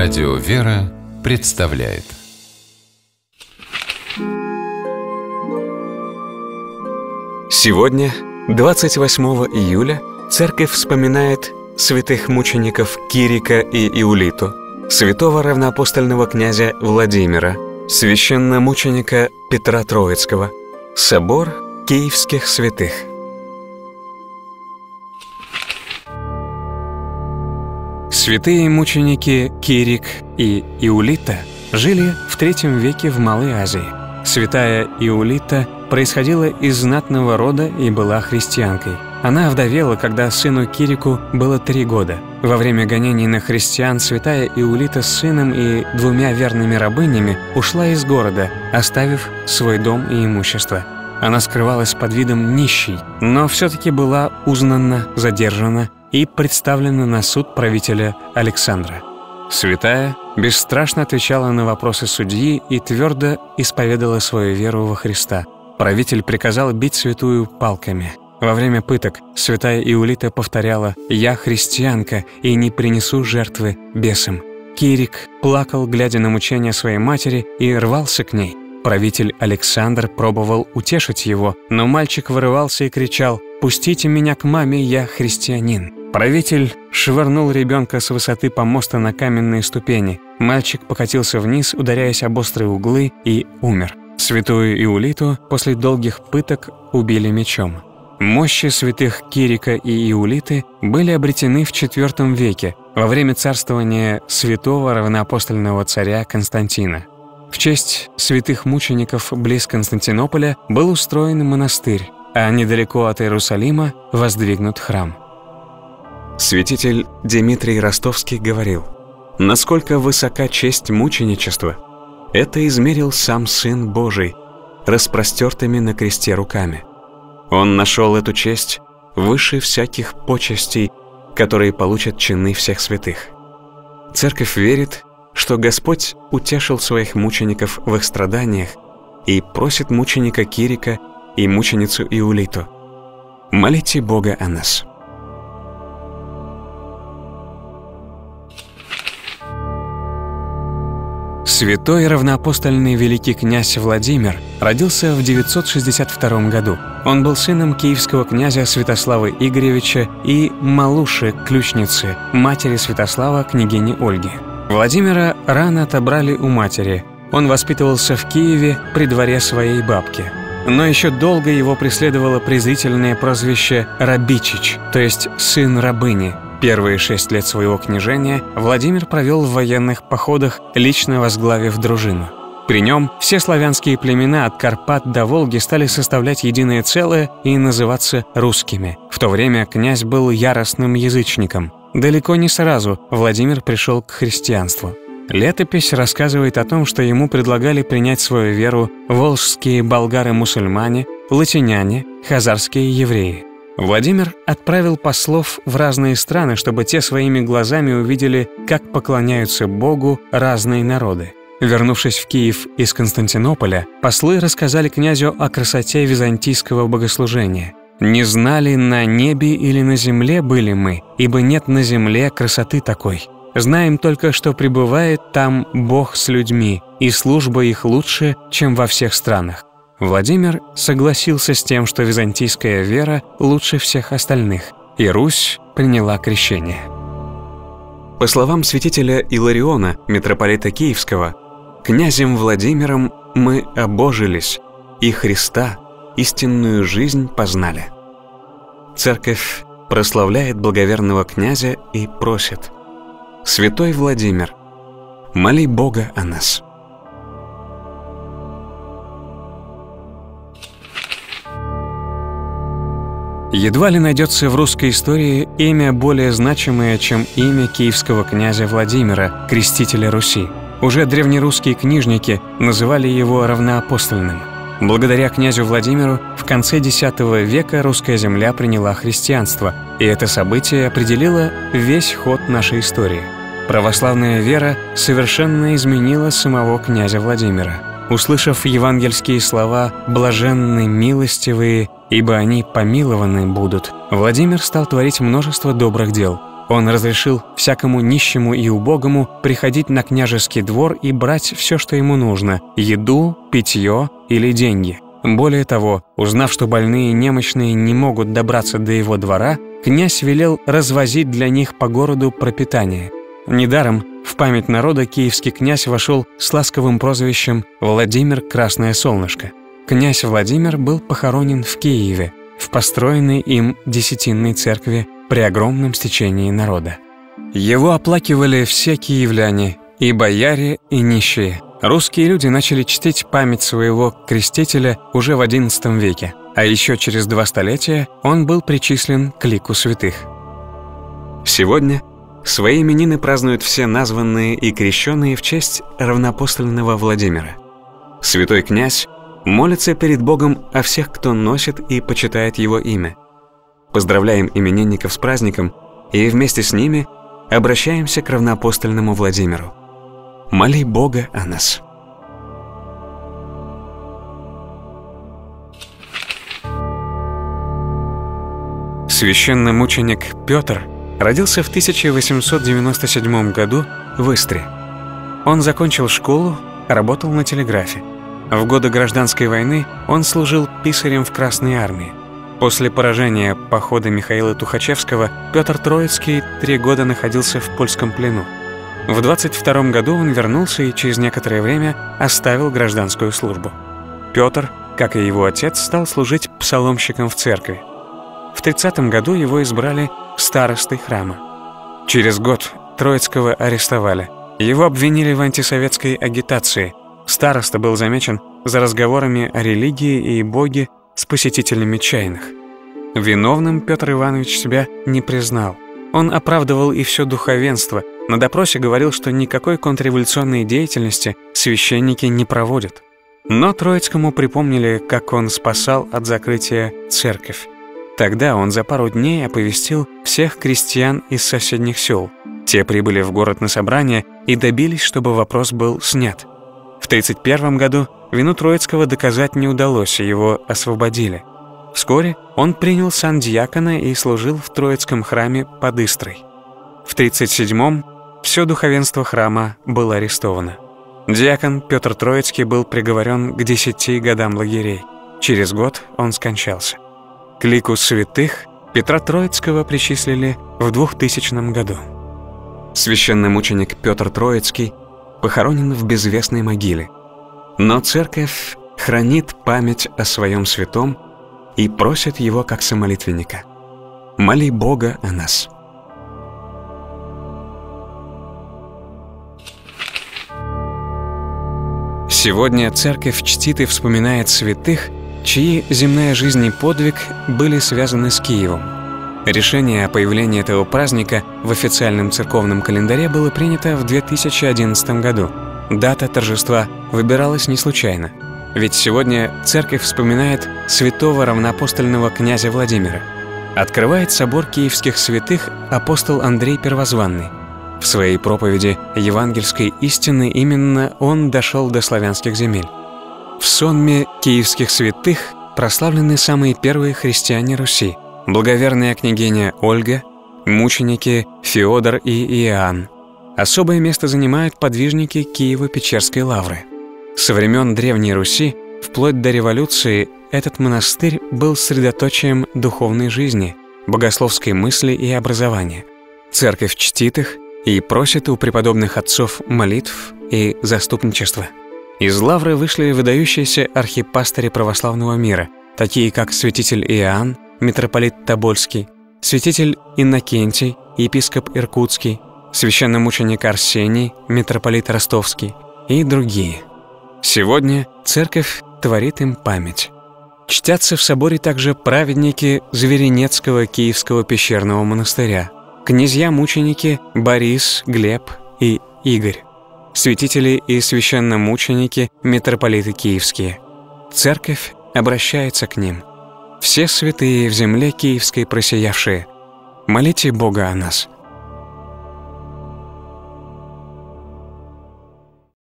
Радио «Вера» представляет. Сегодня, 28 июля, Церковь вспоминает святых мучеников Кирика и Иулиту, святого равноапостольного князя Владимира, священномученика Петра Троицкого, собор Киевских святых. Святые мученики Кирик и Иулита жили в III веке в Малой Азии. Святая Иулита происходила из знатного рода и была христианкой. Она овдовела, когда сыну Кирику было 3 года. Во время гонений на христиан святая Иулита с сыном и 2 верными рабынями ушла из города, оставив свой дом и имущество. Она скрывалась под видом нищей, но все-таки была узнана, задержана и представлена на суд правителя Александра. Святая бесстрашно отвечала на вопросы судьи и твердо исповедала свою веру во Христа. Правитель приказал бить святую палками. Во время пыток святая Иулита повторяла: «Я христианка и не принесу жертвы бесам». Кирик плакал, глядя на мучения своей матери, и рвался к ней. Правитель Александр пробовал утешить его, но мальчик вырывался и кричал: «Пустите меня к маме, я христианин». Правитель швырнул ребенка с высоты помоста на каменные ступени. Мальчик покатился вниз, ударяясь об острые углы, и умер. Святую Иулиту после долгих пыток убили мечом. Мощи святых Кирика и Иулиты были обретены в IV веке, во время царствования святого равноапостольного царя Константина. В честь святых мучеников близ Константинополя был устроен монастырь, а недалеко от Иерусалима воздвигнут храм. Святитель Дмитрий Ростовский говорил: «Насколько высока честь мученичества, это измерил сам Сын Божий распростертыми на кресте руками. Он нашел эту честь выше всяких почестей, которые получат чины всех святых». Церковь верит, что Господь утешил своих мучеников в их страданиях и просит мученика Кирика и мученицу Иулиту: «Молите Бога о нас». Святой равноапостольный великий князь Владимир родился в 962 году. Он был сыном киевского князя Святослава Игоревича и Малуши, ключницы, матери Святослава, княгини Ольги. Владимира рано отобрали у матери. Он воспитывался в Киеве при дворе своей бабки. Но еще долго его преследовало презрительное прозвище «Рабичич», то есть «сын рабыни». Первые 6 лет своего княжения Владимир провел в военных походах, лично возглавив дружину. При нем все славянские племена от Карпат до Волги стали составлять единое целое и называться русскими. В то время князь был яростным язычником. Далеко не сразу Владимир пришел к христианству. Летопись рассказывает о том, что ему предлагали принять свою веру волжские болгары-мусульмане, латиняне, хазарские евреи. Владимир отправил послов в разные страны, чтобы те своими глазами увидели, как поклоняются Богу разные народы. Вернувшись в Киев из Константинополя, послы рассказали князю о красоте византийского богослужения. «Не знали, на небе или на земле были мы, ибо нет на земле красоты такой. Знаем только, что пребывает там Бог с людьми, и служба их лучше, чем во всех странах». Владимир согласился с тем, что византийская вера лучше всех остальных, и Русь приняла крещение. По словам святителя Илариона, митрополита Киевского, «Князем Владимиром мы обожились, и Христа, истинную жизнь познали». Церковь прославляет благоверного князя и просит: «Святой Владимир, моли Бога о нас». Едва ли найдется в русской истории имя более значимое, чем имя киевского князя Владимира, крестителя Руси. Уже древнерусские книжники называли его равноапостольным. Благодаря князю Владимиру в конце X века русская земля приняла христианство, и это событие определило весь ход нашей истории. Православная вера совершенно изменила самого князя Владимира. Услышав евангельские слова «блаженны милостивые, ибо они помилованы будут», Владимир стал творить множество добрых дел. Он разрешил всякому нищему и убогому приходить на княжеский двор и брать все, что ему нужно – еду, питье или деньги. Более того, узнав, что больные и немощные не могут добраться до его двора, князь велел развозить для них по городу пропитание. Недаром в память народа киевский князь вошел с ласковым прозвищем Владимир Красное Солнышко. Князь Владимир был похоронен в Киеве, в построенной им десятинной церкви при огромном стечении народа. Его оплакивали все киевляне, и бояре, и нищие. Русские люди начали чтить память своего крестителя уже в XI веке, а еще через 2 столетия он был причислен к лику святых. Сегодня свои именины празднуют все названные и крещенные в честь равноапостольного Владимира. Святой князь молится перед Богом о всех, кто носит и почитает его имя. Поздравляем именинников с праздником и вместе с ними обращаемся к равноапостольному Владимиру. Моли Бога о нас. Священномученик Петр родился в 1897 году в Истре. Он закончил школу, работал на телеграфе. В годы Гражданской войны он служил писарем в Красной армии. После поражения похода Михаила Тухачевского Петр Троицкий 3 года находился в польском плену. В 22 году он вернулся и через некоторое время оставил гражданскую службу. Петр, как и его отец, стал служить псаломщиком в церкви. В 30 году его избрали старостой храма. Через год Троицкого арестовали. Его обвинили в антисоветской агитации. Староста был замечен за разговорами о религии и Боге с посетителями чайных. Виновным Петр Иванович себя не признал. Он оправдывал и все духовенство. На допросе говорил, что никакой контрреволюционной деятельности священники не проводят. Но Троицкому припомнили, как он спасал от закрытия церковь. Тогда он за пару дней оповестил всех крестьян из соседних сел. Те прибыли в город на собрание и добились, чтобы вопрос был снят. В 1931 году вину Троицкого доказать не удалось, и его освободили. Вскоре он принял сан диакона и служил в Троицком храме под Истрой. В 1937-м все духовенство храма было арестовано. Диакон Петр Троицкий был приговорен к 10 годам лагерей. Через год он скончался. К лику святых Петра Троицкого причислили в 2000 году. Священномученик Петр Троицкий похоронен в безвестной могиле. Но церковь хранит память о своем святом и просит его как самолитвенника. Моли Бога о нас. Сегодня церковь чтит и вспоминает святых, чьи земная жизнь и подвиг были связаны с Киевом. Решение о появлении этого праздника в официальном церковном календаре было принято в 2011 году. Дата торжества выбиралась не случайно, ведь сегодня церковь вспоминает святого равноапостольного князя Владимира. Открывает собор киевских святых апостол Андрей Первозванный. В своей проповеди евангельской истины именно он дошел до славянских земель. В сонме киевских святых прославлены самые первые христиане Руси: благоверная княгиня Ольга, мученики Феодор и Иоанн. Особое место занимают подвижники Киево-Печерской лавры. Со времен Древней Руси, вплоть до революции, этот монастырь был средоточием духовной жизни, богословской мысли и образования. Церковь чтит их и просит у преподобных отцов молитв и заступничества. Из лавры вышли выдающиеся архипастыри православного мира, такие как святитель Иоанн, митрополит Тобольский, святитель Иннокентий, епископ Иркутский, священномученик Арсений, митрополит Ростовский и другие. Сегодня церковь творит им память. Чтятся в соборе также праведники Зверинецкого Киевского пещерного монастыря, князья-мученики Борис, Глеб и Игорь, святители и священномученики митрополиты киевские. Церковь обращается к ним. Все святые в земле киевской просиявшие, молите Бога о нас.